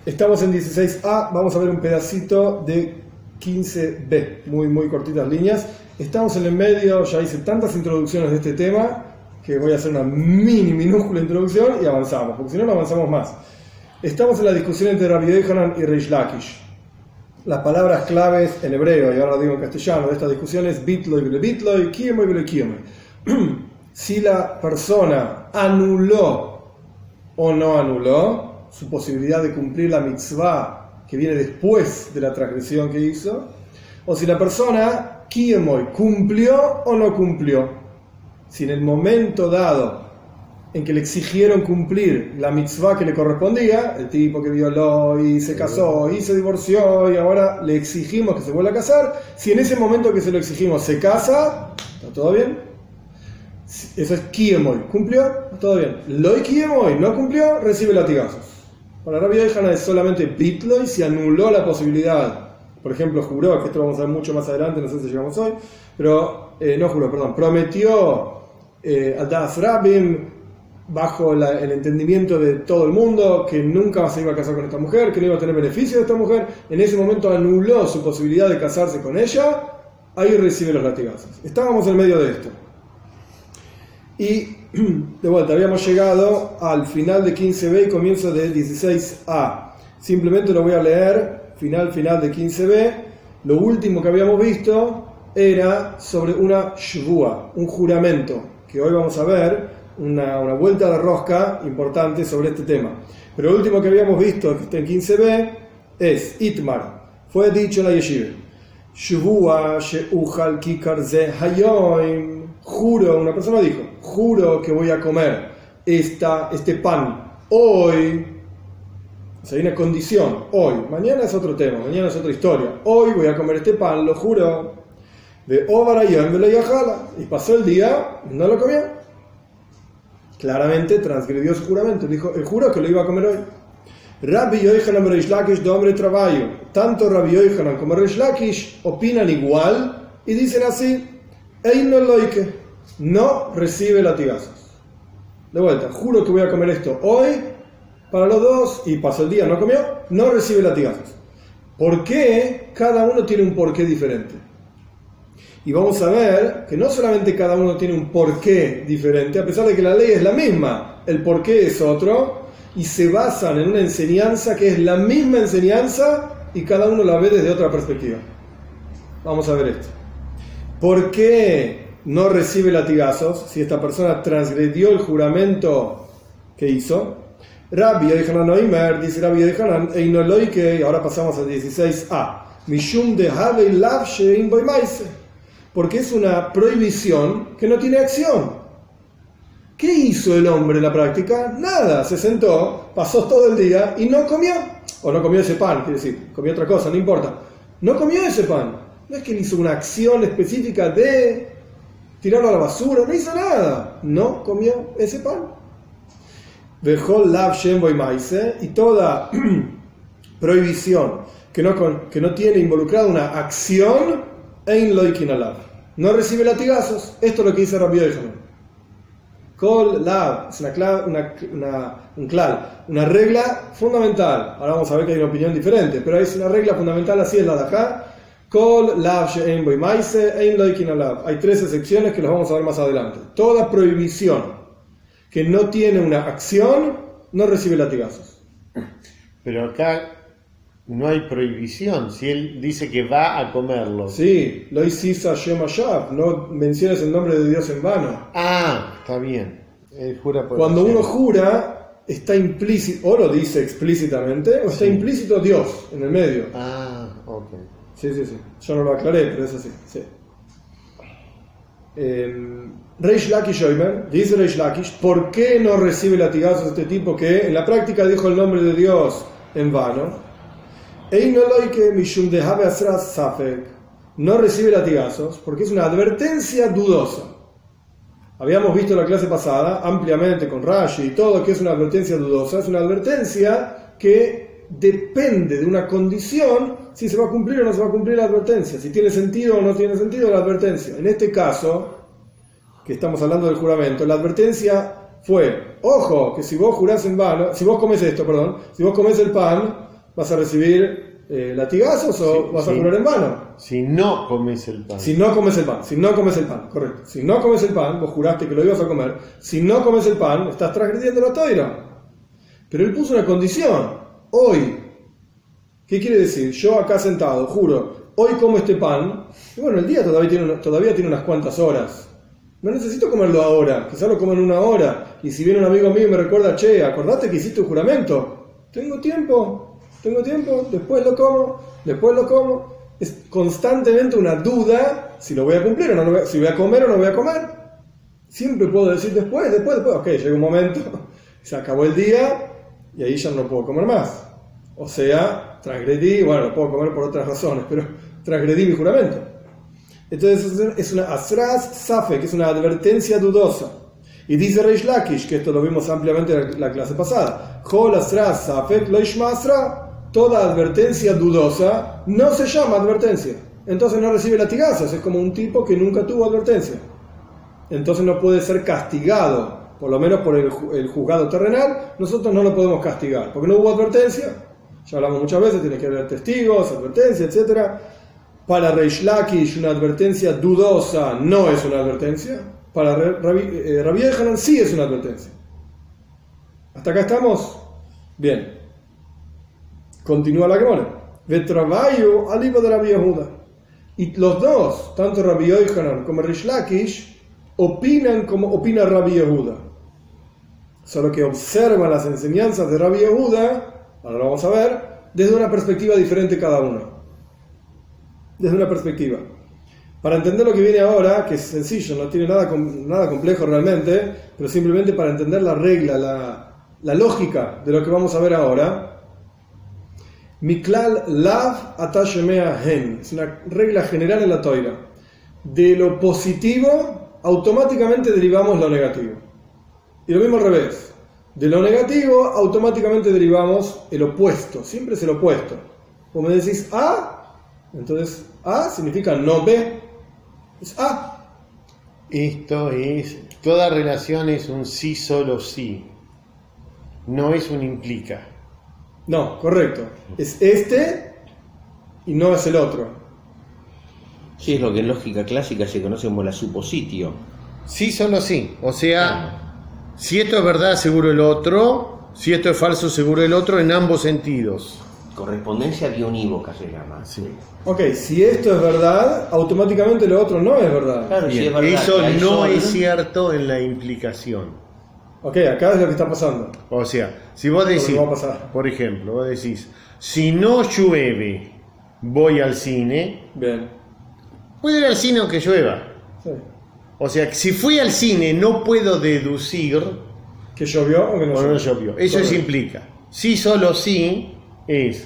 Estamos en 16a, vamos a ver un pedacito de 15b, muy cortitas líneas. Estamos en el medio, ya hice tantas introducciones de este tema que voy a hacer una minúscula introducción y avanzamos, porque si no, no avanzamos más. Estamos en la discusión entre Rabbi Yohanan y Reish Lakish. Las palabras claves en hebreo, y ahora lo digo en castellano, de esta discusión es bitloi vele bitloi, kiemoy vele kiemoy. Si la persona anuló o no anuló su posibilidad de cumplir la mitzvah que viene después de la transgresión que hizo, o si la persona kiemoy cumplió o no cumplió. Si en el momento dado en que le exigieron cumplir la mitzvah que le correspondía, el tipo que violó y se casó y se divorció y ahora le exigimos que se vuelva a casar, si en ese momento que se lo exigimos se casa, ¿está todo bien? Eso es kiemoy, ¿cumplió? Todo bien. Loi kiemoy, no cumplió, recibe latigazos. Para Rabbi Yohanan es solamente bitloi si anuló la posibilidad. Por ejemplo, juró, que esto lo vamos a ver mucho más adelante, no sé si llegamos hoy, pero no juró, perdón, prometió al Das Rabim bajo el entendimiento de todo el mundo que nunca se iba a casar con esta mujer, que no iba a tener beneficio de esta mujer. En ese momento anuló su posibilidad de casarse con ella, ahí recibe los latigazos. Estábamos en medio de esto. Y de vuelta, habíamos llegado al final de 15b y comienzo de 16a. Simplemente lo voy a leer, final de 15b. Lo último que habíamos visto era sobre una shvua, un juramento, que hoy vamos a ver una vuelta de rosca importante sobre este tema. Pero lo último que habíamos visto, que está en 15b, es Itmar. Fue dicho en la yeshiva: shvua she'uchal kikar ze hayoim. Juro, una persona dijo, juro que voy a comer este pan hoy. O sea, hay una condición, hoy. Mañana es otro tema, mañana es otra historia. Hoy voy a comer este pan, lo juro. De Ovarayam de la Yajala. Y pasó el día, no lo comió. Claramente transgredió su juramento. Dijo, el juro que lo iba a comer hoy. Rabbi Yohanan y Reish Lakish de hombre trabajo. Tanto Rabbi Yohanan como Reish Lakish opinan igual y dicen así: Eino loike, no recibe latigazos. De vuelta, juro que voy a comer esto hoy para los dos, y pasó el día, no comió, no recibe latigazos. ¿Por qué? Cada uno tiene un porqué diferente. Y vamos a ver que no solamente cada uno tiene un porqué diferente, a pesar de que la ley es la misma, el porqué es otro, y se basan en una enseñanza que es la misma enseñanza y cada uno la ve desde otra perspectiva. Vamos a ver esto. ¿Por qué no recibe latigazos si esta persona transgredió el juramento que hizo? Rabbi Yohanan Oimer, dice Rabbi Yohanan, Eino loike, ahora pasamos al 16a, Mishum de Havei Lav Shein Boi Maise, porque es una prohibición que no tiene acción. ¿Qué hizo el hombre en la práctica? Nada, se sentó, pasó todo el día y no comió. O no comió ese pan, quiere decir, comió otra cosa, no importa. No comió ese pan. No es que él hizo una acción específica de tirarlo a la basura, no hizo nada. No comió ese pan. Vejol lav shem boy maise, y toda prohibición que no tiene involucrada una acción, ein loikin alav, no recibe latigazos. Esto es lo que dice Rabbi Yohanan. Kol lav es una regla fundamental. Ahora vamos a ver que hay una opinión diferente, pero es una regla fundamental, así es la de acá. Kol lav she'en boy maise ein loikin alav. Hay tres excepciones que las vamos a ver más adelante. Toda prohibición que no tiene una acción no recibe latigazos. Pero acá no hay prohibición. Si él dice que va a comerlo. Sí, lo hiciste Shem Hashav, no menciones el nombre de Dios en vano. Ah, está bien. Él jura por Cuando uno jura, está implícito, o lo dice explícitamente, o está implícito Dios en el medio. Ah, ok. Sí. Yo no lo aclaré, pero es así. Sí. Reish Lakish Oimer, dice Reish Lakish, ¿por qué no recibe latigazos este tipo que en la práctica dijo el nombre de Dios en vano? No recibe latigazos porque es una advertencia dudosa. Habíamos visto en la clase pasada ampliamente con Rashi y todo que es una advertencia dudosa. Es una advertencia que depende de una condición, si se va a cumplir o no se va a cumplir la advertencia, si tiene sentido o no tiene sentido la advertencia. En este caso, que estamos hablando del juramento, la advertencia fue: ojo, que si vos jurás en vano, si vos comes el pan, ¿Vas a recibir latigazos o vas a jurar en vano? Si no comes el pan. Si no comes el pan, correcto. Si no comes el pan, vos juraste que lo ibas a comer. Si no comes el pan, estás transgrediendo la toira. Pero él puso una condición. Hoy. ¿Qué quiere decir? Yo acá sentado, juro, hoy como este pan. Y bueno, el día todavía tiene unas cuantas horas. No necesito comerlo ahora. Quizás lo como en 1 hora. Y si viene un amigo mío y me recuerda, che, ¿acordate que hiciste un juramento? Tengo tiempo, después lo como. Es constantemente una duda si lo voy a cumplir o no lo voy a, si voy a comer o no voy a comer. Siempre puedo decir después. Ok, llega un momento, se acabó el día y ahí ya no puedo comer más. O sea, transgredí, bueno, lo puedo comer por otras razones, pero transgredí mi juramento. Entonces es una asras safe, que es una advertencia dudosa. Y dice Reish Lakish, que esto lo vimos ampliamente en la clase pasada, Chol asras safe lo ishma asra. Toda advertencia dudosa no se llama advertencia. Entonces no recibe latigazos. Es como un tipo que nunca tuvo advertencia. Entonces no puede ser castigado. Por lo menos por el juzgado terrenal, nosotros no lo podemos castigar. Porque no hubo advertencia. Ya hablamos muchas veces, tiene que haber testigos, advertencia, etc. Para Reish Lakish, una advertencia dudosa no es una advertencia. Para Rabbi Yochanan sí es una advertencia. ¿Hasta acá estamos? Bien. Continúa la Gemara. Vetravayu aliba de Rabbi Yehuda. Y los dos, tanto Rabbi Yochanan como Reish Lakish, opinan como opina Rabbi Yehuda. Solo que observan las enseñanzas de Rabbi Yehuda, ahora lo vamos a ver, desde una perspectiva diferente cada uno. Desde una perspectiva. Para entender lo que viene ahora, que es sencillo, no tiene nada complejo realmente, pero simplemente para entender la regla, la lógica de lo que vamos a ver ahora. Miklal lav atashemea hen. Es una regla general en la Toira. De lo positivo, automáticamente derivamos lo negativo. Y lo mismo al revés. De lo negativo, automáticamente derivamos el opuesto. Siempre es el opuesto. Vos me decís A, entonces A significa no B. Es A. Esto es, toda relación es un sí, solo sí. No es un implica. No, correcto. Es este y no es el otro. Sí, es lo que en lógica clásica se conoce como la supositio. Sí, solo sí. O sea, si esto es verdad, seguro el otro. Si esto es falso, seguro el otro, en ambos sentidos. Correspondencia bionívoca se llama. Sí. Ok, si esto es verdad, automáticamente lo otro no es verdad. Claro, Bien, si es verdad, eso que hay no sol, es cierto en la implicación. Ok, acá es lo que está pasando. O sea, si vos decís, va a pasar. por ejemplo, vos decís, si no llueve, voy al cine, Bien. puedo ir al cine aunque llueva. Sí. O sea, si fui al cine no puedo deducir ¿Que llovió o que no o no llovió? llovió. Eso es Correcto. implica. Sí, solo sí es,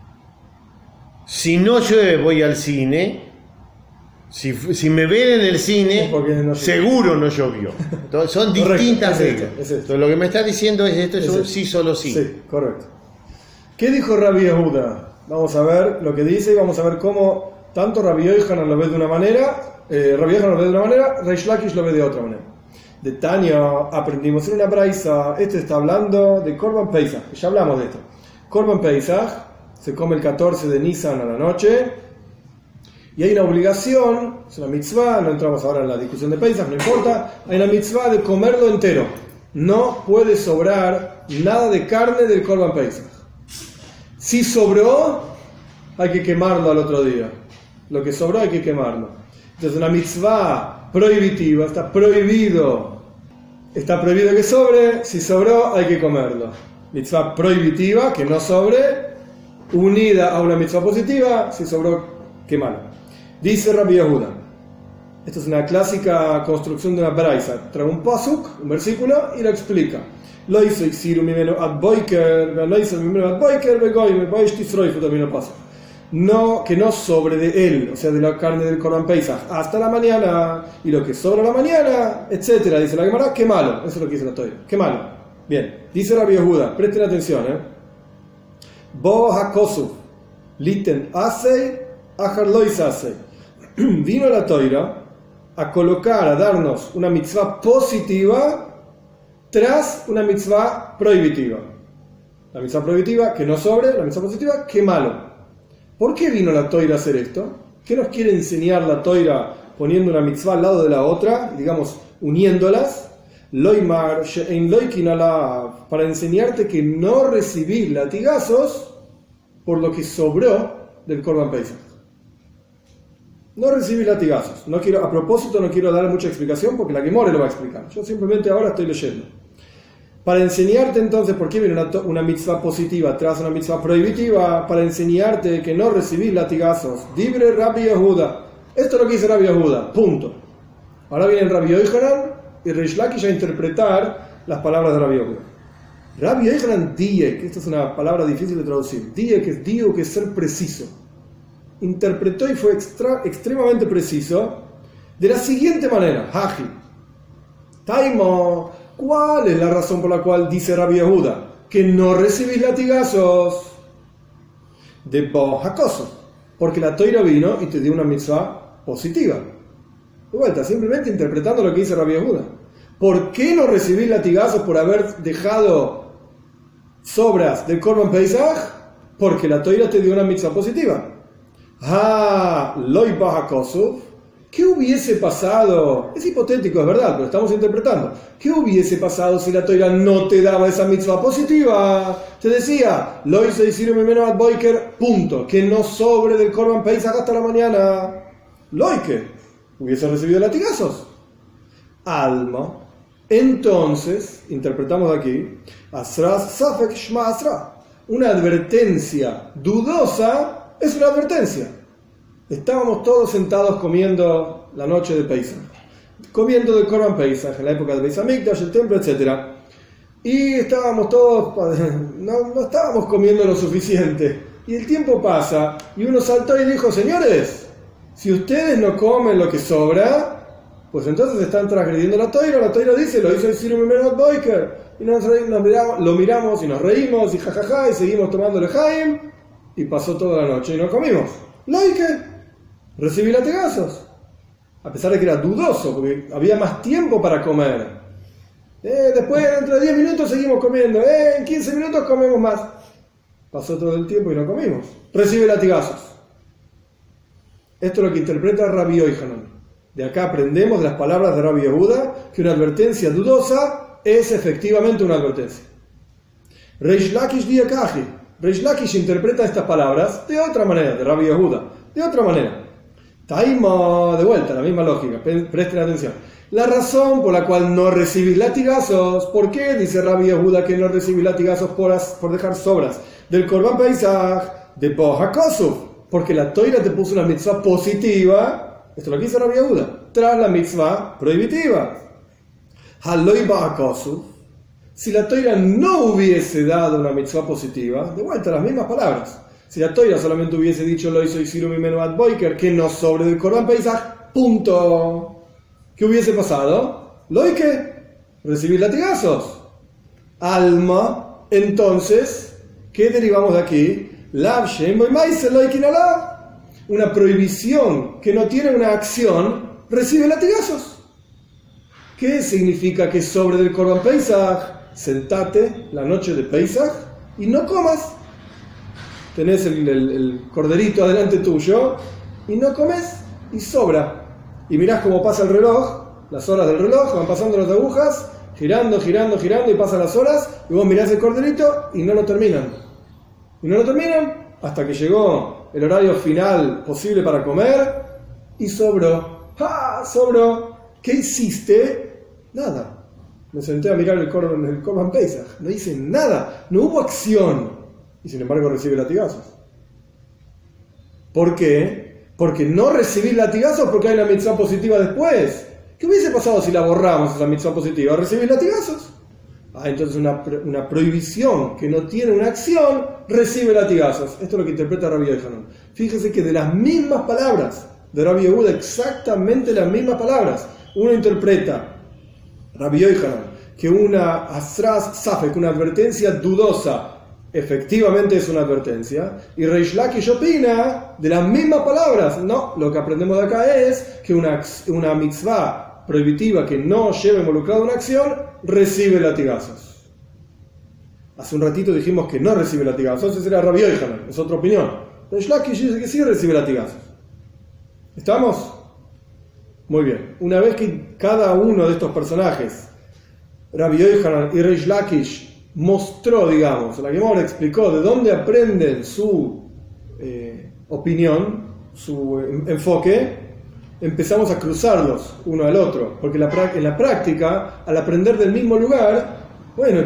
si no llueve, voy al cine. Si me ven en el cine, Es porque no llovió. seguro no llovió. Entonces, son Correcto, distintas es esto, reglas. es esto. Entonces, lo que me está diciendo es esto es un esto. sí, solo sí. Sí, correcto. ¿Qué dijo Rabbi Yehuda? Vamos a ver lo que dice y vamos a ver cómo tanto Rabbi Yochanan lo ve de una manera, Rabbi Yochanan lo ve de una manera, Reish Lakish lo ve de otra manera. De Tania aprendimos en una braisa, este está hablando de Korban Pesach, ya hablamos de esto. Korban Pesach se come el 14 de Nisan a la noche. Y hay una obligación, es una mitzvah, no entramos ahora en la discusión de Pesach, no importa, hay una mitzvah de comerlo entero. No puede sobrar nada de carne del Korban Pesach. Si sobró, hay que quemarlo al otro día. Lo que sobró hay que quemarlo. Entonces una mitzvah prohibitiva, está prohibido que sobre, si sobró hay que comerlo. Mitzvah prohibitiva, que no sobre, unida a una mitzvah positiva, si sobró, quemarlo. Dice Rabbi Yehuda, esto es una clásica construcción de una braisa, trae un pasuk, un versículo y lo explica. Lo hizo Ixiru mimeno ad boiker, lo hizo mimeno ad boiker, begoy, me boish tisroifu también lo pasa. No, que no sobre de él, o sea, de la carne del Korban Pesach, hasta la mañana, y lo que sobra la mañana, etcétera. Dice la Gemara, qué malo, eso es lo que dice la Torah, qué malo. Bien, dice Rabbi Yehuda, presten atención, Bo hakosu, liten asei, achar lois asei. Vino la Toira a colocar, a darnos una mitzvah positiva tras una mitzvah prohibitiva. la mitzvah prohibitiva, que no sobre, la mitzvah positiva, qué malo. ¿Por qué vino la Toira a hacer esto? ¿Qué nos quiere enseñar la Toira poniendo una mitzvah al lado de la otra, digamos, uniéndolas? Loimar, she'ein loikin alav, para enseñarte que no recibís latigazos por lo que sobró del Korban Pesach. No recibís latigazos. No quiero, a propósito, no quiero dar mucha explicación porque la Gemara lo va a explicar. Yo simplemente ahora estoy leyendo. Para enseñarte entonces por qué viene una mitzvah positiva tras una mitzvah prohibitiva, para enseñarte que no recibís latigazos. Dibre Rabbi Yehuda. Esto es lo que dice Rabbi Yehuda. Punto. Ahora viene Rabbi Yochanan y Reish Lakish a interpretar las palabras de Rabbi Yehuda. Rabbi Yochanan diek, esta es una palabra difícil de traducir. Diek es digo, que es ser preciso. Interpretó y fue extremadamente preciso de la siguiente manera. Haji. Taimo. ¿Cuál es la razón por la cual dice Rabbi Yehuda que no recibís latigazos? De Bohakoso. Porque la Toira vino y te dio una mitzvah positiva. De vuelta, simplemente interpretando lo que dice Rabbi Yehuda. ¿Por qué no recibís latigazos por haber dejado sobras del Korban Pesach? Porque la Toira te dio una mitzvah positiva. Loi Bohakoso. ¿Qué hubiese pasado? Es hipotético, es verdad, pero estamos interpretando. ¿Qué hubiese pasado si la Toira no te daba esa mitzvah positiva? Te decía, lo hice decir ad boiker, punto, que no sobre del Korban Pesach hasta la mañana. Loike, hubiese recibido latigazos. Alma. Entonces, interpretamos aquí, Asras Safek Shma Asra. Una advertencia dudosa es una advertencia. Estábamos todos sentados comiendo la noche de Pesach, comiendo del Korban Pesach, en la época de Beis Hamikdash, el templo, etc. Y estábamos todos, no estábamos comiendo lo suficiente. Y el tiempo pasa, y uno saltó y dijo, señores, si ustedes no comen lo que sobra, pues entonces están transgrediendo la Toira. La Toira dice, lo hizo el Sirum Menot Boiker. Y lo miramos y nos reímos, y jajaja, y seguimos tomando el Jaim, y pasó toda la noche y no comimos. Loike. Recibí latigazos, a pesar de que era dudoso, porque había más tiempo para comer. Después, dentro de 10 minutos seguimos comiendo. En 15 minutos comemos más. Pasó todo el tiempo y no comimos. Recibe latigazos. Esto es lo que interpreta Rabbi Yochanan. De acá aprendemos de las palabras de Rabbi Yehuda que una advertencia dudosa es efectivamente una advertencia. Reish Lakish diakaji. Reish Lakish interpreta estas palabras de otra manera, de Rabbi Yehuda, de otra manera. Taima, de vuelta, la misma lógica, presten atención. La razón por la cual no recibís latigazos, ¿por qué dice Rabbi Yehuda que no recibís latigazos por dejar sobras del Korban Pesach? De Bohakosuf, porque la Toira te puso una mitzvah positiva, esto es lo que dice Rabbi Yehuda, tras la mitzvah prohibitiva. Haloi Bohakosuf, si la Toira no hubiese dado una mitzvah positiva, de vuelta las mismas palabras. Si la Toira solamente hubiese dicho lo hizo Isiru Mimenu ad Boiker, que no sobre del Korban Pesach, punto. ¿Qué hubiese pasado? Loike, recibir latigazos. Alma, entonces, ¿qué derivamos de aquí? Lav Shem Boy Maise Loikin Alav. Una prohibición que no tiene una acción, recibe latigazos. ¿Qué significa que sobre del Korban Pesach? Sentate la noche de Pesach y no comas. Tenés el corderito adelante tuyo y no comes y sobra. Y mirás cómo pasa el reloj, las horas del reloj, van pasando las agujas, girando y pasan las horas, y vos mirás el corderito y no lo terminan. Y no lo terminan hasta que llegó el horario final posible para comer y sobró. ¡Ah! Sobró. ¿Qué hiciste? Nada. Me senté a mirar el Korban Pesach. No hice nada. No hubo acción. Y sin embargo recibe latigazos. ¿Por qué? Porque no recibís latigazos porque hay una mitzvah positiva después. ¿Qué hubiese pasado si la borramos esa mitzvah positiva? ¿Recibís latigazos? Entonces una prohibición que no tiene una acción recibe latigazos. Esto es lo que interpreta Rabbi Yochanan. Fíjese que de las mismas palabras de Rabbi Yehuda, exactamente las mismas palabras, uno interpreta Rabbi Yochanan que una asras safek, una advertencia dudosa, efectivamente es una advertencia, y Reish Lakish opina de las mismas palabras. No, lo que aprendemos de acá es que una mitzvah prohibitiva que no lleva involucrada una acción recibe latigazos. Hace un ratito dijimos que no recibe latigazos, entonces era Rabbi Yochanan, es otra opinión. Reish Lakish dice que sí recibe latigazos. ¿Estamos? Muy bien. Una vez que cada uno de estos personajes, Rabbi Yochanan y Reish Lakish, mostró, digamos, la Gemara explicó de dónde aprenden su opinión, su enfoque, empezamos a cruzarlos uno al otro, porque en la práctica, al aprender del mismo lugar, bueno,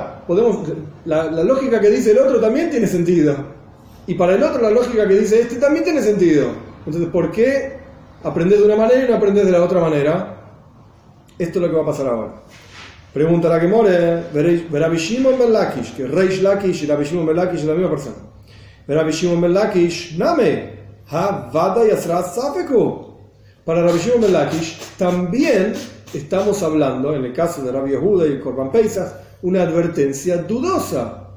la lógica que dice el otro también tiene sentido, y para el otro la lógica que dice este también tiene sentido. Entonces, ¿por qué aprender de una manera y no aprender de la otra manera? Esto es lo que va a pasar ahora. Pregunta la Gemara, Rabbi Shimon ben Lakish, que Reish Lakish y Rabbi Shimon ben Lakish es la misma persona. Rabbi Shimon ben Lakish, Name, ha vada yasrat safeku. Para Rabbi Shimon ben Lakish también estamos hablando, en el caso de Rabbi Yehuda y el Korban Pesach, una advertencia dudosa.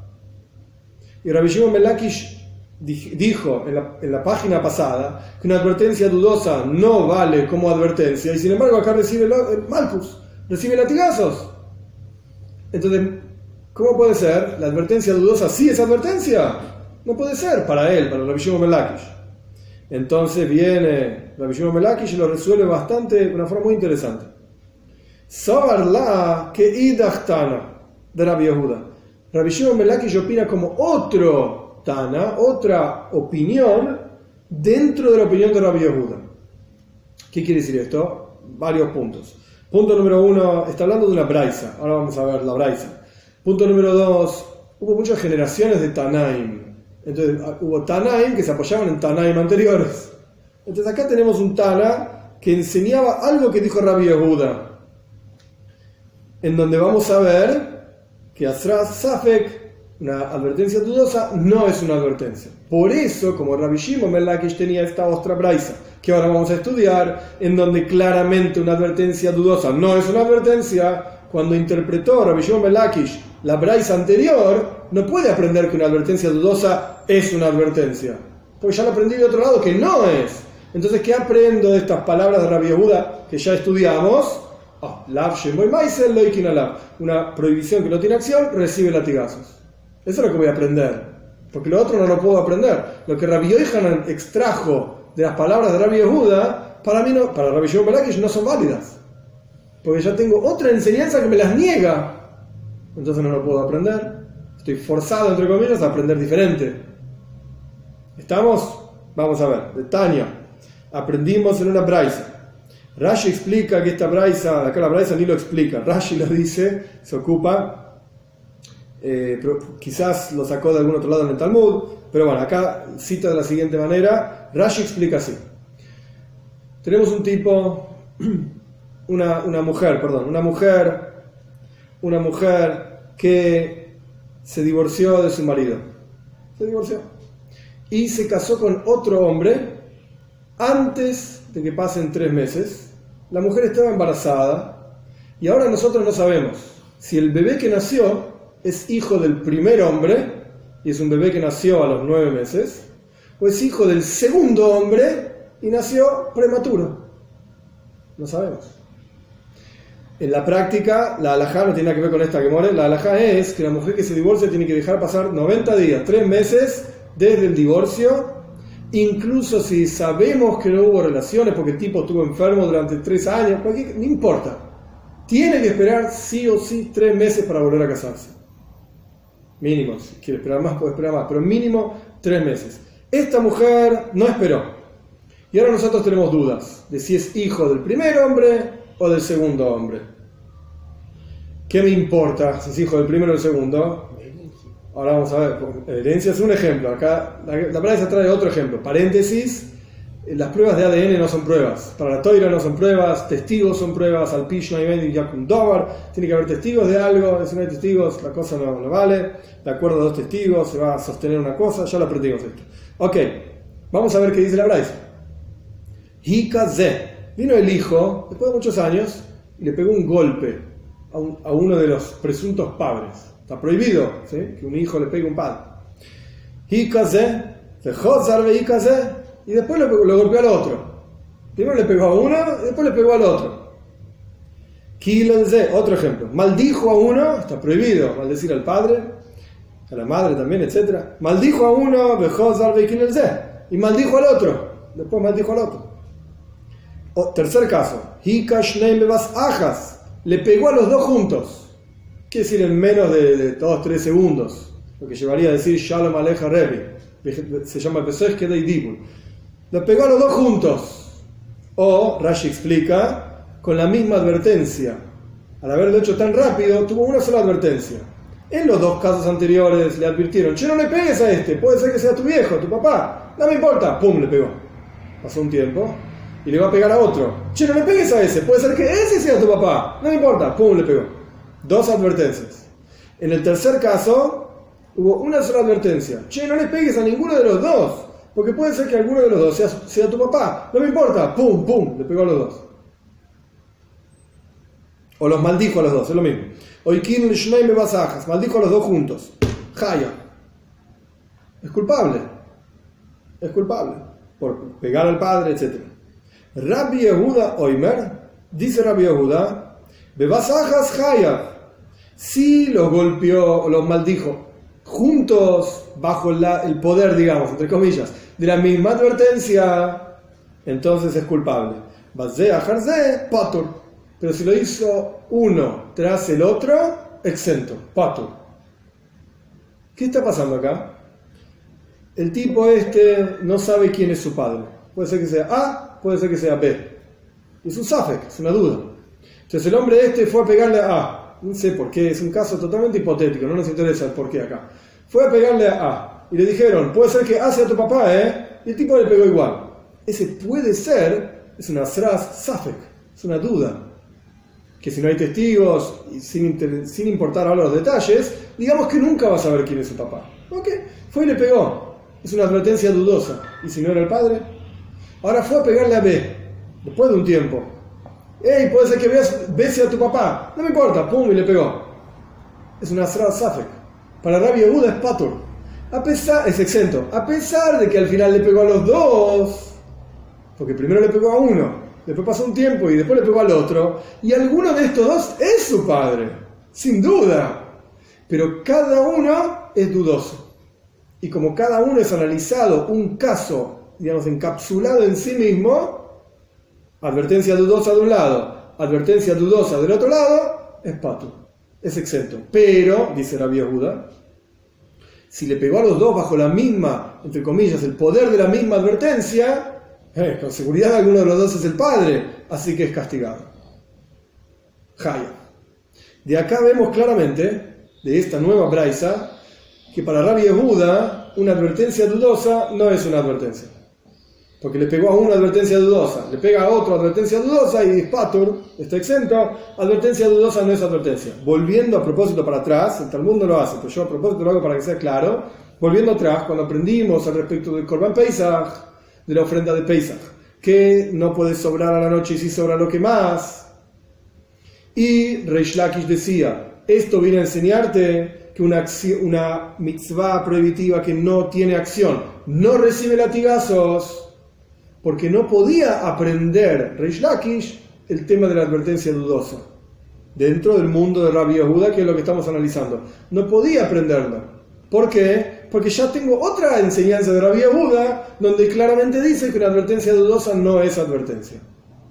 Y Rabbi Shimon ben Lakish dijo en la página pasada que una advertencia dudosa no vale como advertencia, y sin embargo acá recibe Malkus, recibe latigazos. Entonces, ¿cómo puede ser? ¿La advertencia dudosa sí es advertencia? No puede ser para él, para Rabbi Shimon ben Lakish. Entonces viene Rabbi Shimon ben Lakish y lo resuelve de una forma muy interesante. Sabar la que idachtana de Rabbi Yehuda. Rabbi Shimon ben Lakish opina como otro Tana, otra opinión dentro de la opinión de Rabbi Yehuda. ¿Qué quiere decir esto? Varios puntos. Punto número 1, está hablando de una braisa. Ahora vamos a ver la braisa. Punto número 2, hubo muchas generaciones de Tanaim. Entonces hubo Tanaim que se apoyaban en Tanaim anteriores. Entonces acá tenemos un Tana que enseñaba algo que dijo Rabbi Yehuda, en donde vamos a ver que Asrat Safek, una advertencia dudosa, no es una advertencia. Por eso, como Rabbi Shimon ben Lakish tenía esta otra braisa, que ahora vamos a estudiar, en donde claramente una advertencia dudosa no es una advertencia, cuando interpretó Rabbi Shimon ben Lakish la braisa anterior, no puede aprender que una advertencia dudosa es una advertencia, porque ya lo aprendí de otro lado que no es. Entonces, ¿qué aprendo de estas palabras de Rabbi Yehuda que ya estudiamos? Una prohibición que no tiene acción recibe latigazos. Eso es lo que voy a aprender, porque lo otro no lo puedo aprender. Lo que Rabbi Yochanan extrajo de las palabras de Rabbi Yehuda, para Rabbi Shimon ben Lakish no son válidas, porque ya tengo otra enseñanza que me las niega. Entonces no lo puedo aprender. Estoy forzado, entre comillas, a aprender diferente. ¿Estamos? Vamos a ver. De Tania, aprendimos en una braisa. Rashi explica que esta braisa, acá la braisa ni lo explica, Rashi lo dice, se ocupa, pero quizás lo sacó de algún otro lado en el Talmud, pero bueno, acá cita de la siguiente manera. Rashi explica así: tenemos un tipo, una mujer que se divorció de su marido, y se casó con otro hombre antes de que pasen 3 meses. La mujer estaba embarazada y ahora nosotros no sabemos si el bebé que nació es hijo del primer hombre y es un bebé que nació a los 9 meses, o es hijo del segundo hombre y nació prematuro. No sabemos. En la práctica, la halajá no tiene nada que ver con esta que more. La halajá es que la mujer que se divorcia tiene que dejar pasar 90 días, 3 meses desde el divorcio, incluso si sabemos que no hubo relaciones porque el tipo estuvo enfermo durante 3 años, no importa. Tiene que esperar sí o sí 3 meses para volver a casarse. Mínimo, si quiere esperar más, puede esperar más, pero mínimo 3 meses. Esta mujer no esperó. Y ahora nosotros tenemos dudas de si es hijo del primer hombre o del segundo hombre. ¿Qué me importa si es hijo del primero o del segundo? Ahora vamos a ver. Herencia es un ejemplo. Acá la braisa trae otro ejemplo. Paréntesis: las pruebas de ADN no son pruebas. Para la toira no son pruebas. Testigos son pruebas. Al pish no hay yakun dobar. Tiene que haber testigos de algo. Si no hay testigos, la cosa no vale. De acuerdo a 2 testigos se va a sostener una cosa. Ya lo aprendimos esto. Ok, vamos a ver qué dice la braisa. Hikaze. Vino el hijo, después de muchos años, y le pegó un golpe a uno de los presuntos padres. Está prohibido, ¿sí?, que un hijo le pegue a un padre. Hikaze, y después lo golpeó al otro. Primero le pegó a uno y después le pegó al otro. Kilenze, otro ejemplo. Maldijo a uno, está prohibido maldecir al padre. a la madre también, etc. Maldijo a uno, y maldijo al otro. Después maldijo al otro. Tercer caso, le pegó a los dos juntos. Quiere decir en menos de 2-3 segundos. Lo que llevaría a decir Shalom Aleja Rebi. Se llama Pesoj Kedei Dibur. Le pegó a los dos juntos. O, Rashi explica, con la misma advertencia. Al haberlo hecho tan rápido, tuvo una sola advertencia. En los dos casos anteriores le advirtieron: che, no le pegues a este, puede ser que sea tu viejo, tu papá. No me importa. Pum, le pegó. Pasó un tiempo y le va a pegar a otro. Che, no le pegues a ese, puede ser que ese sea tu papá. No me importa. Pum, le pegó. Dos advertencias. En el tercer caso, hubo una sola advertencia. Che, no le pegues a ninguno de los dos, porque puede ser que alguno de los dos sea tu papá. No me importa. Pum, pum, le pegó a los dos. O los maldijo a los dos, es lo mismo. Oikin Shnei Mebasajas, maldijo a los dos juntos. Jaya. Es culpable. Es culpable. Por pegar al padre, etc. Rabbi Yehuda Oimer, dice Rabbi Yehuda, Bebasajas Jaya. Si los golpeó o los maldijo juntos bajo el poder, digamos, entre comillas, de la misma advertencia, entonces es culpable. Bazé Ajarze, Patur. Pero si lo hizo uno tras el otro, exento, patur. ¿Qué está pasando acá? El tipo no sabe quién es su padre. Puede ser que sea A, puede ser que sea B. Es un safek, es una duda. Entonces el hombre fue a pegarle a A. No sé por qué, es un caso totalmente hipotético, no nos interesa el por qué acá. Fue a pegarle a A. Y le dijeron: puede ser que A sea tu papá, Y el tipo le pegó igual. Ese puede ser, es una sras safek, es una duda. Que si no hay testigos y sin importar ahora los detalles, digamos que nunca va a saber quién es su papá. Ok, fue y le pegó. Es una advertencia dudosa. ¿Y si no era el padre? Ahora fue a pegarle a B, después de un tiempo. Hey, puede ser que B sea tu papá. No me importa, pum, y le pegó. Es una Asra Safek. Para Rabbi Yehuda es Patur. Es exento. A pesar de que al final le pegó a los dos, porque primero le pegó a uno, después pasó un tiempo y después le pegó al otro, y alguno de estos dos es su padre, sin duda. Pero cada uno es dudoso. Y como cada uno es analizado un caso, digamos, encapsulado en sí mismo, advertencia dudosa de un lado, advertencia dudosa del otro lado, es patur, es exento. Pero, dice Rabbi Yehuda, si le pegó a los dos bajo la misma, entre comillas, el poder de la misma advertencia, con seguridad alguno de los dos es el padre, así que es castigado. Jaya. De acá vemos claramente, de esta nueva braisa, que para Rabbi Yehuda una advertencia dudosa no es una advertencia. Porque le pegó a uno advertencia dudosa, le pega a otro advertencia dudosa y patur, está exento. Advertencia dudosa no es advertencia. Volviendo a propósito para atrás, el Talmud no lo hace, pero yo a propósito lo hago para que sea claro. Volviendo atrás, cuando aprendimos al respecto del Korban Pesach, de la ofrenda de Pesach, que no puede sobrar a la noche y sí sobra lo que más. Y Reish Lakish decía: esto viene a enseñarte que una mitzvah prohibitiva que no tiene acción no recibe latigazos, porque no podía aprender Reish Lakish el tema de la advertencia dudosa dentro del mundo de Rabbi Yehuda, que es lo que estamos analizando. No podía aprenderlo. ¿Por qué? Porque ya tengo otra enseñanza de Rabbi Yehuda donde claramente dice que una advertencia dudosa no es advertencia.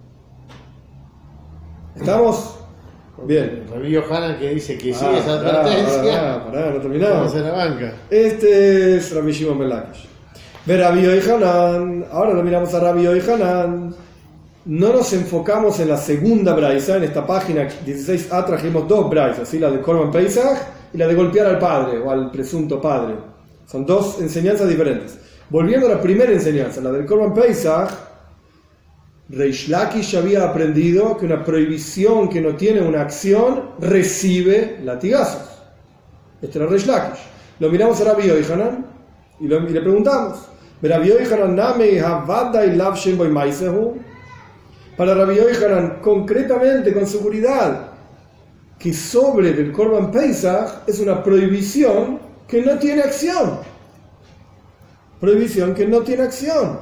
¿Estamos? Bien. Rabbi Yohanan que dice que sí es advertencia. No terminamos. Vamos a la banca. Este es Rabbi Shimon ben Lakish. Ve Rabbi Yohanan. Ahora lo miramos a Rabbi Yohanan. No nos enfocamos en la segunda braisa. En esta página 16a trajimos dos braisas, ¿sí? La de Korban Pesach y la de golpear al padre o al presunto padre. Son dos enseñanzas diferentes. Volviendo a la primera enseñanza, la del Korban Pesach, Reish Lakish había aprendido que una prohibición que no tiene una acción recibe latigazos. Este era Reish Lakish. Lo miramos a Rabbi Yohanan y le preguntamos: Rabbi Yohanan name havada y lav shem boy maisehu. Para Rabbi Yohanan, concretamente, con seguridad, que sobre del Korban Pesach es una prohibición que no tiene acción. Prohibición que no tiene acción.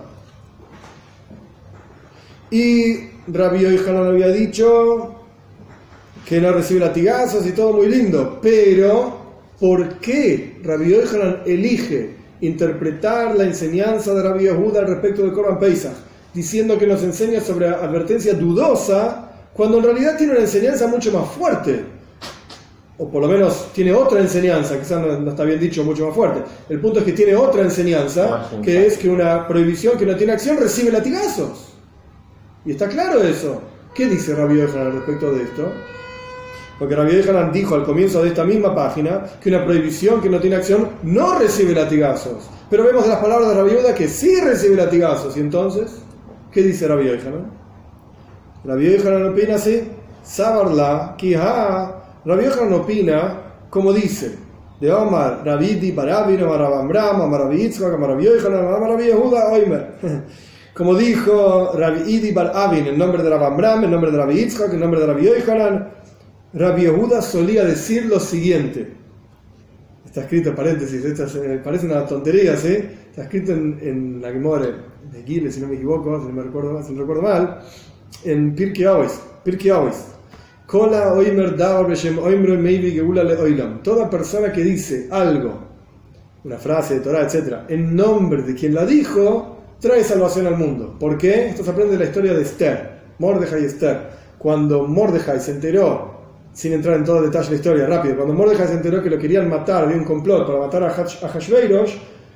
Y Rabbi Yohanan había dicho que no recibe latigazos y todo muy lindo, pero por qué Rabbi Yohanan elige interpretar la enseñanza de Rabbi Yehuda al respecto del Korban Pesach, diciendo que nos enseña sobre advertencia dudosa, cuando en realidad tiene una enseñanza mucho más fuerte, o por lo menos tiene otra enseñanza, quizás no está bien dicho mucho más fuerte. El punto es que tiene otra enseñanza, que es que una prohibición que no tiene acción recibe latigazos. Y está claro eso. ¿Qué dice Rabbi Yohanan al respecto de esto? Porque Rabbi Yohanan dijo al comienzo de esta misma página que una prohibición que no tiene acción no recibe latigazos. Pero vemos de las palabras de Rabbi Yehuda que sí recibe latigazos. Y entonces, ¿qué dice Rabbi Yohanan? Rabbi Yohanan opina así: Sabarla, Kiha. Rabbi Yohanan opina como dice: de Omar, Rabidi, Barabin, Omar Rabamram, Omar Rabbi Yitzchak, Omar Rabbi Yohanan, Omar Rabbi Yehuda, Oimer. Como dijo Rabbi Idi Bar Abin en nombre de Rabamram, en nombre de Rabbi Yitzchak, en nombre de Rabbi Yohanan, Rabbi Yehuda solía decir lo siguiente. Está escrito en paréntesis, esto parece una tontería, ¿sí? Está escrito en la Gemara de Gile, si no me equivoco, si no recuerdo mal, en Pirkei Avos. Kola oimer davar beshem oimro meivi geula le oilam. Toda persona que dice algo, una frase de Torah, etc., en nombre de quien la dijo, trae salvación al mundo. ¿Por qué? Esto se aprende de la historia de Esther, Mordejai y Esther. Cuando Mordejai se enteró, sin entrar en todo el detalle de la historia, rápido, cuando Mordejai se enteró que lo querían matar, había un complot para matar a Hashveirosh,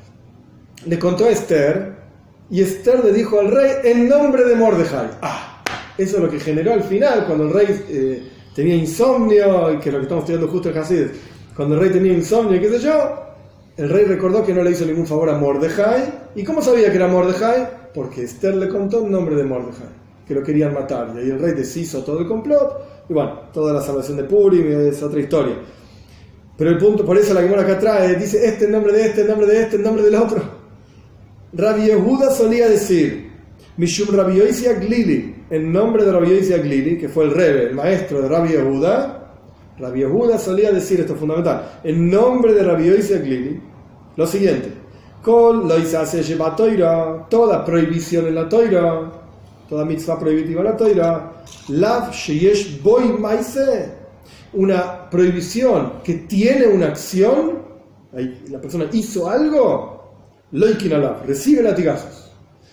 le contó a Esther, y Esther le dijo al rey en nombre de Mordejai. Eso es lo que generó al final, cuando el rey tenía insomnio, que es lo que estamos estudiando justo en Hasidut, cuando el rey tenía insomnio y qué sé yo, el rey recordó que no le hizo ningún favor a Mordejai. ¿Y cómo sabía que era Mordejai? Porque Esther le contó el nombre de Mordejai, que lo querían matar. Y ahí el rey deshizo todo el complot, y bueno, toda la salvación de Purim es otra historia. Pero el punto, por eso la Gemara acá trae, dice este en nombre de este, en nombre de este, en nombre del otro. Rabbi Yehuda solía decir, Mishum Rabbi Yosi Aglili, en nombre de Rabbi Yosi Aglili, que fue el Rebbe, el maestro de Rabbi Yehuda. Rabbi Yehuda solía decir, esto es fundamental, en nombre de Rabbi Yosi Aglili, lo siguiente: Kol lo isase sheba Toira, toda prohibición en la Toira, toda mitzvah prohibitiva en la Toira, lav sheyesh boy maise, una prohibición que tiene una acción, la persona hizo algo, loikin alav, recibe latigazos.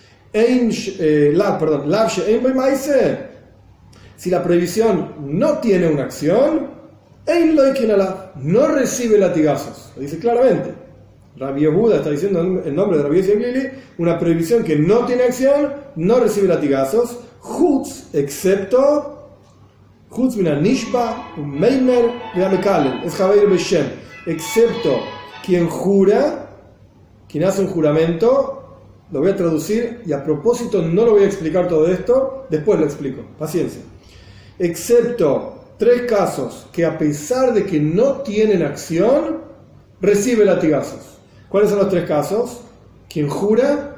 Lav she'ein boy maise, si la prohibición no tiene una acción, ein loikin alav, no recibe latigazos. Lo dice claramente. Rabbi Yehuda está diciendo en nombre de Rabbi Yosi Aglili, una prohibición que no tiene acción, no recibe latigazos, excepto mina nishba, meimer ve'amekalen, es Javeir Beshem, excepto quien jura, quien hace un juramento. Lo voy a traducir y a propósito no lo voy a explicar todo esto, después lo explico, paciencia. Excepto 3 casos que a pesar de que no tienen acción, recibe latigazos. ¿Cuáles son los 3 casos? Quien jura,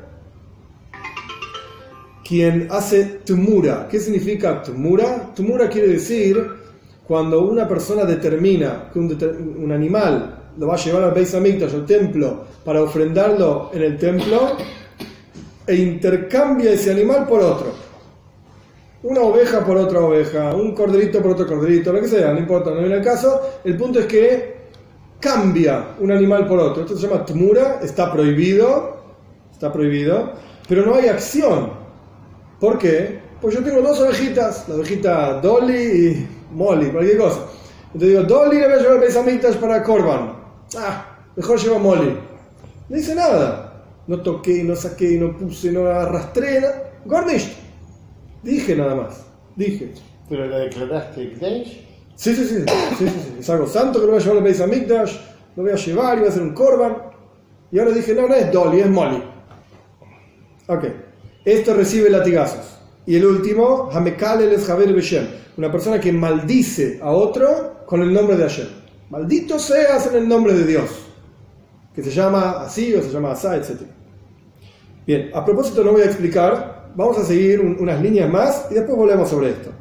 quien hace tumura. ¿Qué significa tumura? Tumura quiere decir cuando una persona determina que un animal lo va a llevar al Beis Hamikdash, al templo, para ofrendarlo en el templo, e intercambia ese animal por otro. Una oveja por otra oveja, un corderito por otro corderito, lo que sea, no importa, no viene al caso. El punto es que cambia un animal por otro. Esto se llama tmura, está prohibido, pero no hay acción. ¿Por qué? Pues yo tengo 2 ovejitas, la ovejita Dolly y Molly, cualquier cosa. Entonces digo, Dolly le voy a llevar al Beis Hamikdash para Korban. Mejor llevo a Molly. No hice nada. No toqué, no saqué, no puse, no arrastré, Gornish. Dije nada más. Dije. ¿Pero la declaraste Kdesh? Sí. Es algo santo que lo voy a llevar al Beis Hamikdash, lo voy a llevar y voy a hacer un Korban. Y ahora dije, no es Dolly, es Molly. Ok. Esto recibe latigazos. Y el último, Hamekalel es Javeir Beshem, una persona que maldice a otro con el nombre de Hashem. Maldito seas en el nombre de Dios, que se llama así o se llama asá, etc. Bien, a propósito no voy a explicar, vamos a seguir unas líneas más y después volvemos sobre esto.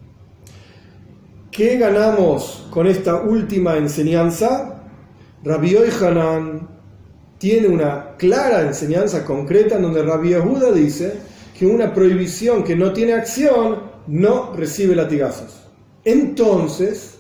¿Qué ganamos con esta última enseñanza? Rabbi Yohanan tiene una clara enseñanza concreta en donde Rabbi Yehuda dice que una prohibición que no tiene acción no recibe latigazos. Entonces,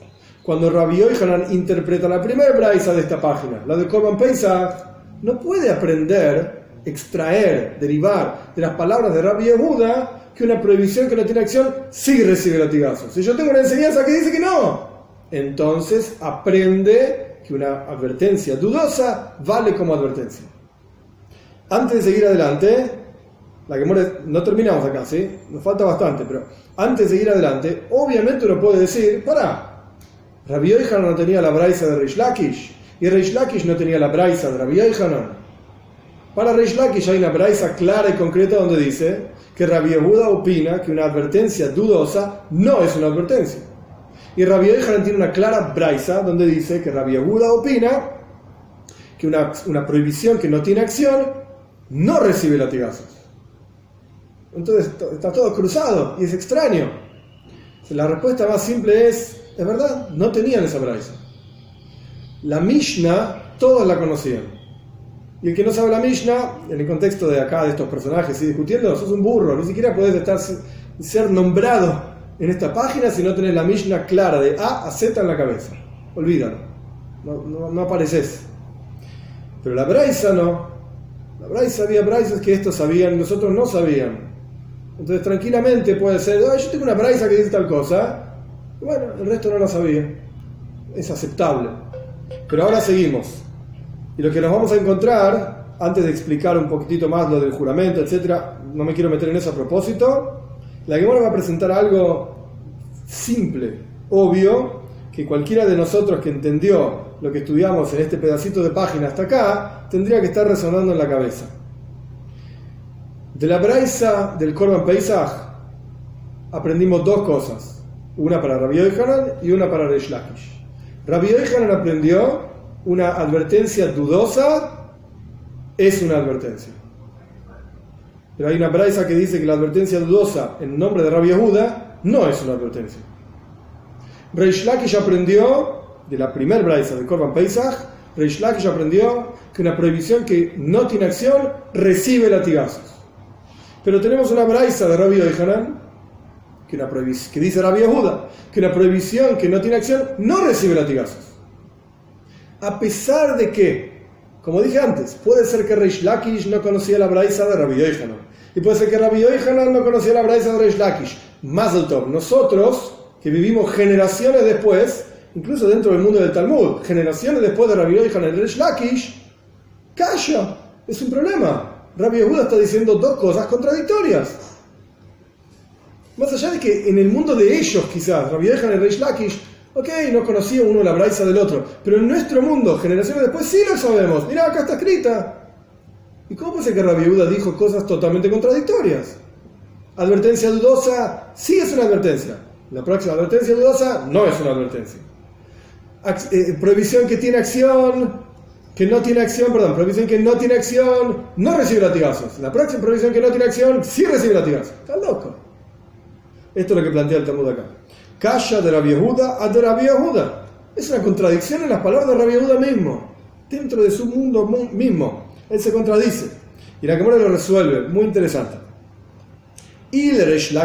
cuando Rabbi Yochanan interpreta la primera braisa de esta página, la de Korban Pesach, no puede aprender, extraer, derivar de las palabras de Rabbi Yehuda que una prohibición que no tiene acción sí recibe latigazos. Si yo tengo una enseñanza que dice que no, entonces aprende que una advertencia dudosa vale como advertencia. Antes de seguir adelante, no terminamos acá, ¿sí? Nos falta bastante, pero antes de seguir adelante, obviamente uno puede decir, Rabbi Yochanan no tenía la braisa de Reish Lakish, y Reish Lakish no tenía la braisa de Rabbi Yochanan. Para Reish Lakish hay una braisa clara y concreta donde dice que Rabbi Yehuda opina que una advertencia dudosa no es una advertencia. Y Rabbi Yochanan tiene una clara braisa donde dice que Rabbi Yehuda opina que una prohibición que no tiene acción no recibe latigazos. Entonces está todo cruzado y es extraño. La respuesta más simple es verdad, no tenían esa braisa. La Mishnah todos la conocían. Y el que no sabe la Mishnah, en el contexto de acá, de estos personajes, y discutiendo, sos un burro, ni siquiera podés ser nombrado en esta página si no tenés la Mishnah clara de A a Z en la cabeza. Olvídalo, no apareces. Pero la braisa no. La braisa, había braisas que estos sabían y nosotros no sabían. Entonces tranquilamente puede ser, yo tengo una braisa que dice tal cosa, y bueno, el resto no lo sabía. Es aceptable. Pero ahora seguimos. Y lo que nos vamos a encontrar, antes de explicar un poquitito más lo del juramento, etcétera, no me quiero meter en eso a propósito, la Gemara va a presentar algo simple, obvio, que cualquiera de nosotros que entendió lo que estudiamos en este pedacito de página hasta acá, tendría que estar resonando en la cabeza. De la braisa del Korban Pesach aprendimos dos cosas, una para Rabbi Yochanan y una para Reish Lakish. Rabbi Yochanan aprendió una advertencia dudosa es una advertencia. Pero hay una braisa que dice que la advertencia dudosa en nombre de Rabbi Yehuda no es una advertencia. Reish Lakish aprendió de la primer braisa del Korban Pesach, Reish Lakish aprendió que una prohibición que no tiene acción recibe latigazos. Pero tenemos una braisa de Rabbi Yochanan que dice Rabbi Yehuda que una prohibición que no tiene acción no recibe latigazos. A pesar de que, como dije antes, puede ser que Reish Lakish no conocía la braisa de Rabbi Yochanan y puede ser que Rabbi Yochanan no conocía la braisa de Reish Lakish. Mazel tov, nosotros que vivimos generaciones después, incluso dentro del mundo del Talmud, generaciones después de Rabbi Yochanan y Reish Lakish, calla, es un problema. Rabbi Yehuda está diciendo dos cosas contradictorias. Más allá de que en el mundo de ellos quizás, Rabbi Yochanan y Reish Lakish, no conocía uno la braisa del otro, pero en nuestro mundo, generaciones después, sí lo sabemos. Mirá, acá está escrita. ¿Y cómo puede ser que Rabbi Yehuda dijo cosas totalmente contradictorias? Advertencia dudosa, sí es una advertencia. La próxima advertencia dudosa no es una advertencia. Prohibición que tiene acción, prohibición que no tiene acción, no recibe latigazos. La próxima prohibición que no tiene acción, sí recibe latigazos. Está loco. Esto es lo que plantea el Talmud acá. Calla de Rabbi Yehuda a de Rabbi Yehuda. Es una contradicción en las palabras de Rabbi Yehuda mismo. Dentro de su mundo mismo. Él se contradice. Y la Gemara lo resuelve. Muy interesante. Il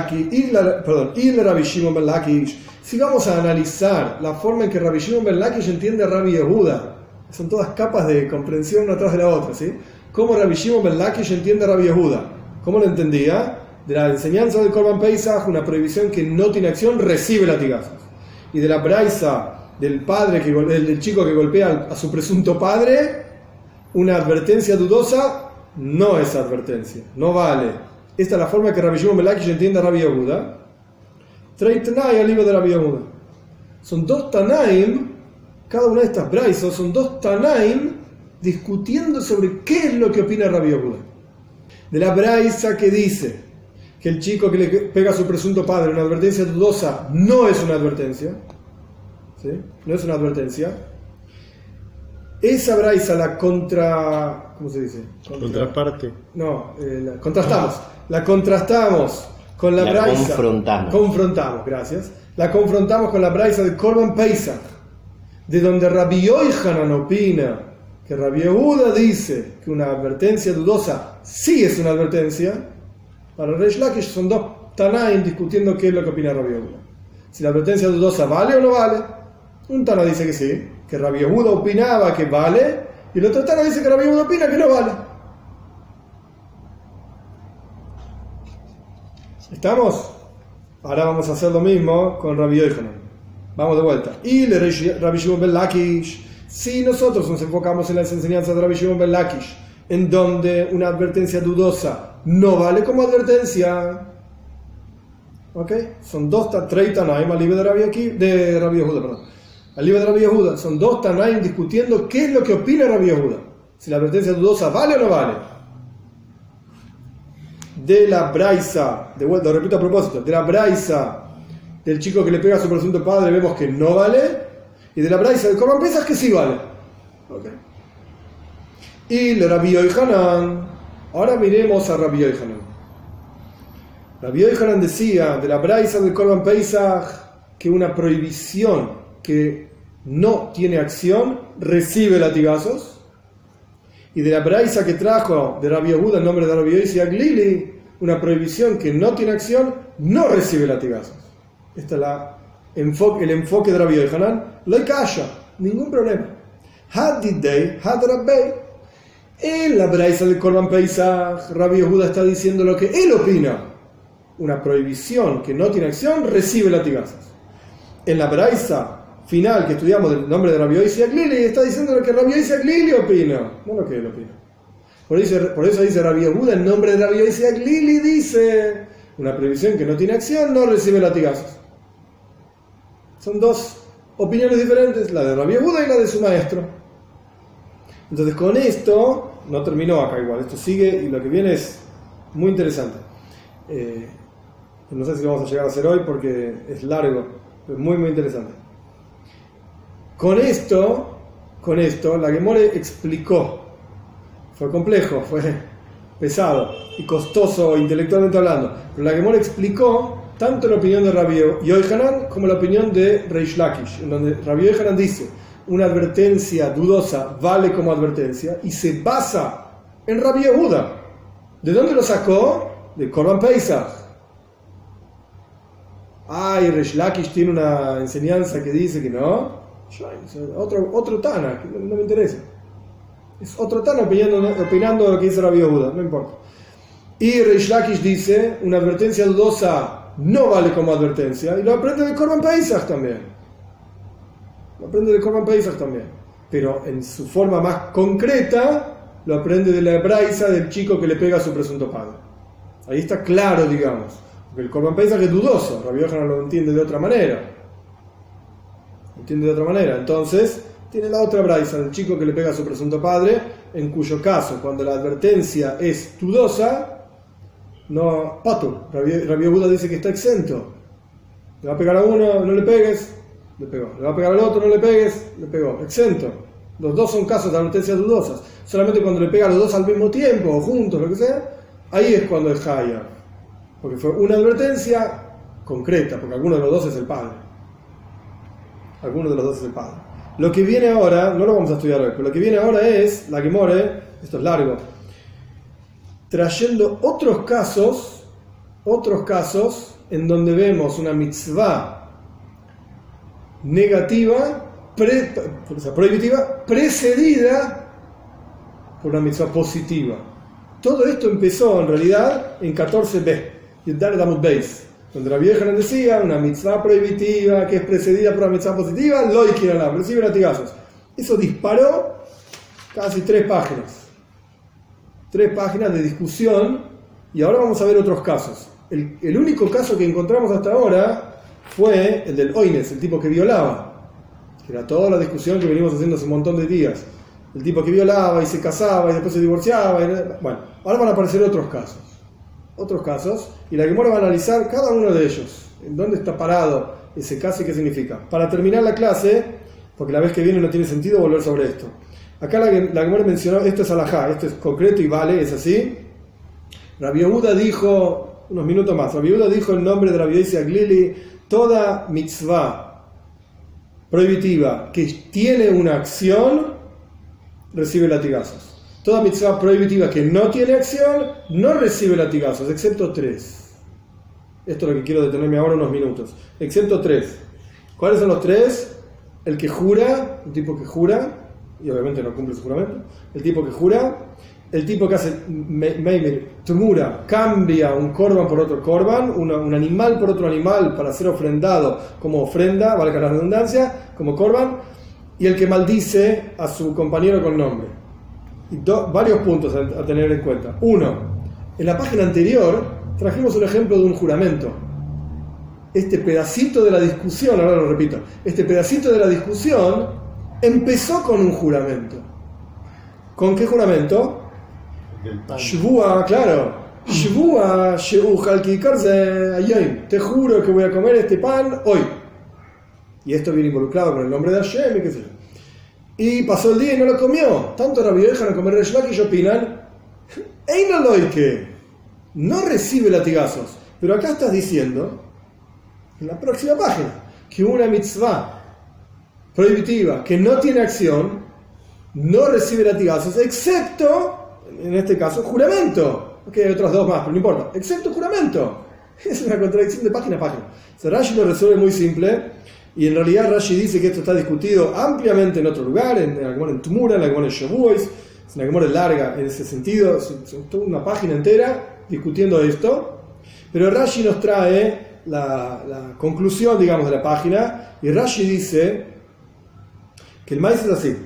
Rabbi Shimon ben Lakish. Si vamos a analizar la forma en que Rabbi Shimon ben Lakish entiende a Rabbi Yehuda, son todas capas de comprensión una tras de la otra, ¿sí? ¿Cómo Rabbi Shimon ben Lakish entiende a Rabbi Yehuda? ¿Cómo lo entendía? De la enseñanza del Korban Pesach, una prohibición que no tiene acción recibe latigazos. Y de la braisa del padre, del chico que golpea a su presunto padre, una advertencia dudosa no es advertencia, no vale. Esta es la forma que Rabbi Shimon ben Lakish entiende a Rabbi Yehuda. Trei Tanai al libro de Rabbi Yehuda. Son dos Tanaim, cada una de estas braisas son dos Tanaim discutiendo sobre qué es lo que opina Rabbi Yehuda. De la braisa que dice que el chico que le pega a su presunto padre una advertencia dudosa no es una advertencia, ¿sí? No es una advertencia. Esa braisa ¿cómo se dice? Contraparte. No, la contrastamos con la braisa. Confrontamos, gracias. La confrontamos con la braisa de Korban Pesach, de donde Rabbi Yochanan opina que Rabbi Yehuda dice que una advertencia dudosa sí es una advertencia. Para Reish Lakish son dos Tanaim discutiendo qué es lo que opina Rabbi Yehuda. Si la advertencia dudosa vale o no vale. Un Tana dice que sí, que Rabbi Yehuda opinaba que vale, y el otro Tana dice que Rabbi Yehuda opina que no vale. ¿Estamos? Ahora vamos a hacer lo mismo con Rabbi Yochanan. Vamos de vuelta. Y le Rabbi Shimon ben Lakish, si nosotros nos enfocamos en las enseñanzas de Rabbi Shimon ben Lakish, en donde una advertencia dudosa no vale como advertencia, ¿ok? Son dos Tanaim al libro de Rabbi Yehuda, perdón. Al libro de Rabbi Yehuda, son dos Tanaim discutiendo qué es lo que opina Rabbi Yehuda. Si la advertencia dudosa vale o no vale. De la braisa, de vuelta, lo repito a propósito, de la braisa del chico que le pega a su presunto padre vemos que no vale, y de la braisa del Corban Pesach que sí vale. Okay. Y le Rabbi Yochanan, ahora miremos a Rabbi Yochanan. Rabbi Yochanan decía de la braisa del Corban Pesach que una prohibición que no tiene acción recibe latigazos, y de la braisa que trajo de Rabbi Yehuda en nombre de Rabbi Yosi Aglili, una prohibición que no tiene acción no recibe latigazos. Este es el enfoque de Rabbi Yochanan. Lo hay calla, ningún problema. Hadidei, hadrabbei. En la braisa del Corban Pesach, Rabbi Yehuda está diciendo lo que él opina. Una prohibición que no tiene acción recibe latigazos. En la braisa final que estudiamos del nombre de Rabbi Yosi Aglili, está diciendo lo que Rabbi Yosi Aglili opina, no lo que él opina. Por eso dice Rabbi Yehuda en nombre de Rabbi Yosi Aglili, dice una prohibición que no tiene acción no recibe latigazos. Son dos opiniones diferentes, la de Rabbi Yehuda y la de su maestro. Entonces con esto no terminó acá igual, esto sigue y lo que viene es muy interesante. No sé si lo vamos a llegar a hacer hoy porque es largo, pero es muy muy interesante. Con esto la Gemore explicó, fue complejo, fue pesado y costoso intelectualmente hablando, pero la Gemore explicó tanto la opinión de Rabbi Yochanan como la opinión de Reish Lakish, en donde Rabbi Yochanan dice una advertencia dudosa vale como advertencia y se basa en Rabbi Yehuda. ¿De dónde lo sacó? De Corban Pesach. Reish Lakish tiene una enseñanza que dice que no. Otro Tana, que no me interesa. Es otro Tana opinando lo que dice Rabbi Yehuda, no importa. Y Reish Lakish dice una advertencia dudosa no vale como advertencia, y lo aprende de Corban Pesach también. Pero en su forma más concreta lo aprende de la braisa del chico que le pega a su presunto padre. Ahí está claro, digamos, porque el Corban Pesach es dudoso, Rabbi Yochanan lo entiende de otra manera. Entonces tiene la otra braisa del chico que le pega a su presunto padre, en cuyo caso, cuando la advertencia es dudosa, no, pato, Rabbi Yehuda dice que está exento. Le va a pegar a uno, no le pegues, le pegó. Le va a pegar al otro, no le pegues, le pegó. Exento. Los dos son casos de advertencias dudosas. Solamente cuando le pega a los dos al mismo tiempo, o juntos, lo que sea, ahí es cuando es Haya. Porque fue una advertencia concreta, porque alguno de los dos es el padre. Lo que viene ahora, no lo vamos a estudiar hoy, pero lo que viene ahora es la Gemore, esto es largo, trayendo otros casos en donde vemos una mitzvah negativa, prohibitiva, precedida por una mitzvah positiva. Todo esto empezó en realidad en 14b, Yudar Damut Beis, donde la vieja nos decía una mitzvah prohibitiva que es precedida por una mitzvah positiva, lo ikiralá, recibe latigazos. Eso disparó casi 3 páginas. 3 páginas de discusión, y ahora vamos a ver otros casos. El único caso que encontramos hasta ahora fue el del Oines, el tipo que violaba, que era toda la discusión que venimos haciendo hace un montón de días. El tipo que violaba y se casaba y después se divorciaba. Bueno, ahora van a aparecer otros casos, y la Gemara va a analizar cada uno de ellos. ¿En dónde está parado ese caso y qué significa? Para terminar la clase, porque la vez que viene no tiene sentido volver sobre esto. Acá la Gemara mencionó, esto es alajá, esto es concreto y vale, es así. Rabbi Yehuda dijo, unos minutos más, Rabbi Yehuda dijo en nombre de Rabbi Yosi Aglili, toda mitzvah prohibitiva que tiene una acción, recibe latigazos. Toda mitzvah prohibitiva que no tiene acción, no recibe latigazos, excepto 3. Esto es lo que quiero detenerme ahora unos minutos. Excepto 3. ¿Cuáles son los 3? el que jura, el tipo que jura, y obviamente no cumple su juramento, el tipo que jura, el tipo que hace tumura, cambia un korban por otro korban, un animal por otro animal para ser ofrendado como ofrenda, valga la redundancia, como korban, y el que maldice a su compañero con nombre. Y varios puntos a tener en cuenta. Uno, en la página anterior trajimos un ejemplo de un juramento. Este pedacito de la discusión, ahora lo repito, este pedacito de la discusión empezó con un juramento. ¿Con qué juramento? Shvua, claro. Shvua, te juro que voy a comer este pan hoy. Y esto viene involucrado con el nombre de Hashem y qué sé yo. Y pasó el día y no lo comió. Tanto Rabbi Yochanan como Reish Lakish opinan, no recibe latigazos. Pero acá estás diciendo, en la próxima página, que una mitzvah prohibitiva que no tiene acción no recibe latigazos, excepto, en este caso, juramento. Ok, hay otras dos más, pero no importa. Excepto juramento. Es una contradicción de página a página. Rashi lo resuelve muy simple, y en realidad Rashi dice que esto está discutido ampliamente en otro lugar, en la Gemara en Tumura, en la Gemara en Shavuos. Es una Gemara larga en ese sentido, es toda una página entera discutiendo esto. Pero Rashi nos trae la conclusión, digamos, de la página, y Rashi dice que el maíz es así.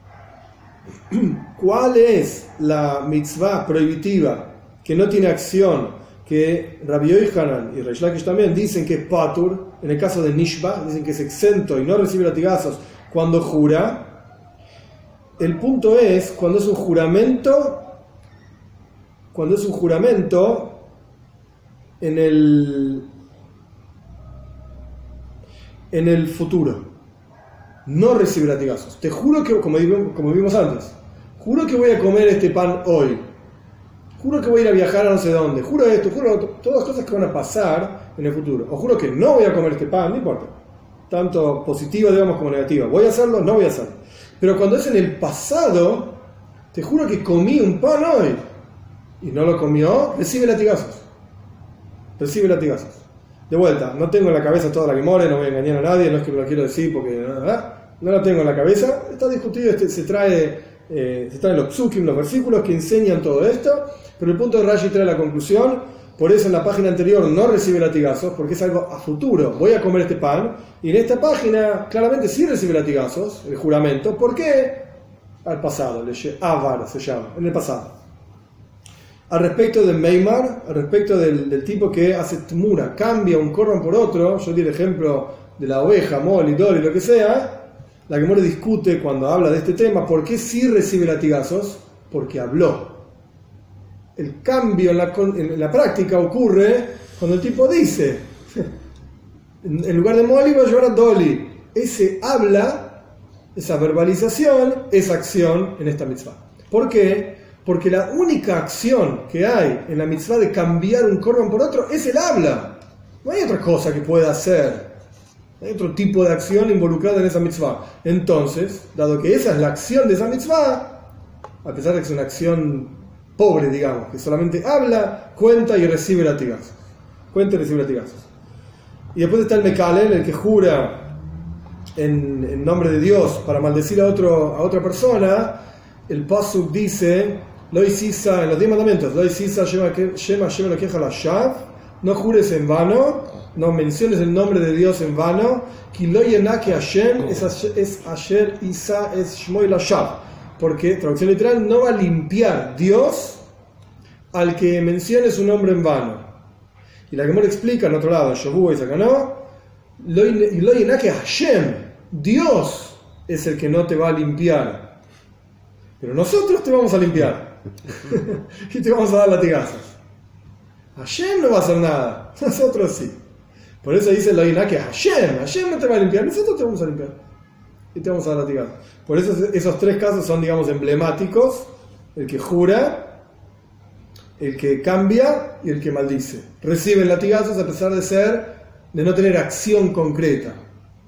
¿Cuál es la mitzvah prohibitiva que no tiene acción, que Rabbi Yochanan y Reish Lakish también dicen que es patur, en el caso de Nishba, dicen que es exento y no recibe latigazos cuando jura? El punto es cuando es un juramento en el futuro. No recibe latigazos. Te juro que, como vimos antes, juro que voy a comer este pan hoy. Juro que voy a ir a viajar a no sé dónde. Juro esto, juro lo otro. Todas cosas que van a pasar en el futuro. O juro que no voy a comer este pan, no importa. Tanto positiva, digamos, como negativa. ¿Voy a hacerlo? No voy a hacerlo. Pero cuando es en el pasado, te juro que comí un pan hoy y no lo comió, recibe latigazos. Recibe latigazos. De vuelta, no tengo en la cabeza toda la Gemara, no voy a engañar a nadie, no es que me lo quiero decir porque no la tengo en la cabeza. Está discutido, se trae los psukim, los versículos que enseñan todo esto, pero el punto de Rashi trae la conclusión. Por eso en la página anterior no recibe latigazos, porque es algo a futuro. Voy a comer este pan, y en esta página claramente sí recibe latigazos, el juramento. ¿Por qué? Al pasado, Avar se llama, en el pasado. Al respecto de Meimar, al respecto del tipo que hace tmura, cambia un korban por otro, yo di el ejemplo de la oveja, mol, dol y lo que sea, la Gemara discute cuando habla de este tema, ¿por qué sí recibe latigazos? Porque habló. El cambio en la práctica ocurre cuando el tipo dice, en lugar de moli voy a llevar a doli. Ese habla, esa verbalización, es acción en esta mitzvah. ¿Por qué? Porque la única acción que hay en la mitzvah de cambiar un korban por otro es el habla. No hay otra cosa que pueda hacer. No hay otro tipo de acción involucrada en esa mitzvah. Entonces, dado que esa es la acción de esa mitzvah, a pesar de que es una acción pobre, digamos, que solamente habla, cuenta y recibe latigazos. Cuenta y recibe latigazos. Y después está el Mekalel, el que jura en nombre de Dios para maldecir a otra persona. El Pasuk dice, Lo hicisa, en los 10 mandamientos, Lo hicisa, Shema lo queja la Shav, no jures en vano, no menciones el nombre de Dios en vano, Ki lo yenake Hashem, es Asher Isa, es Shmoy la Shav. Porque, traducción literal, no va a limpiar Dios al que mencione su nombre en vano. Y la Gemara explica en otro lado, Shavuot y Sakanó, lo yenake Hashem, Dios es el que no te va a limpiar. Pero nosotros te vamos a limpiar. Y te vamos a dar latigazos. Hashem no va a hacer nada, nosotros sí. Por eso dice lo yenake Hashem, Hashem no te va a limpiar, nosotros te vamos a limpiar. Y te vamos a dar latigazos. Por eso esos tres casos son, digamos, emblemáticos: el que jura, el que cambia y el que maldice. Reciben latigazos a pesar de no tener acción concreta.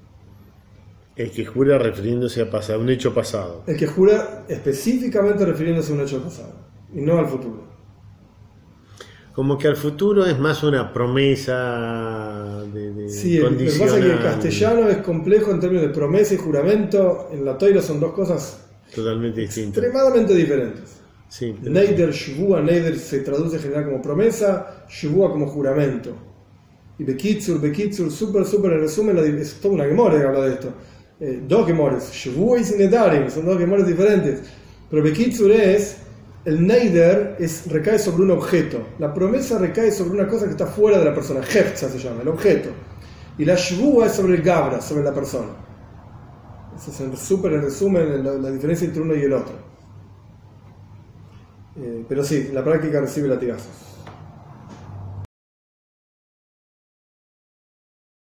El que jura refiriéndose a un hecho pasado. El que jura específicamente refiriéndose a un hecho pasado y no al futuro. Como que al futuro es más una promesa de Sí, lo que pasa es que el castellano es complejo en términos de promesa y juramento. En la Toira son dos cosas totalmente distintas. extremadamente diferentes. Sí, Neider, Shvua, Neider se traduce en general como promesa, Shvua como juramento. Y Bekitsur, súper en resumen, es toda una Gemora que habla de esto. Dos Gemores, Shvua y Sinedarim, son dos Gemores diferentes. Pero Bekitsur el Neider recae sobre un objeto. La promesa recae sobre una cosa que está fuera de la persona. Hefza se llama, el objeto. Y la Shvua es sobre el Gabra, sobre la persona. Eso es súper en resumen la diferencia entre uno y el otro. Pero sí, en la práctica recibe latigazos.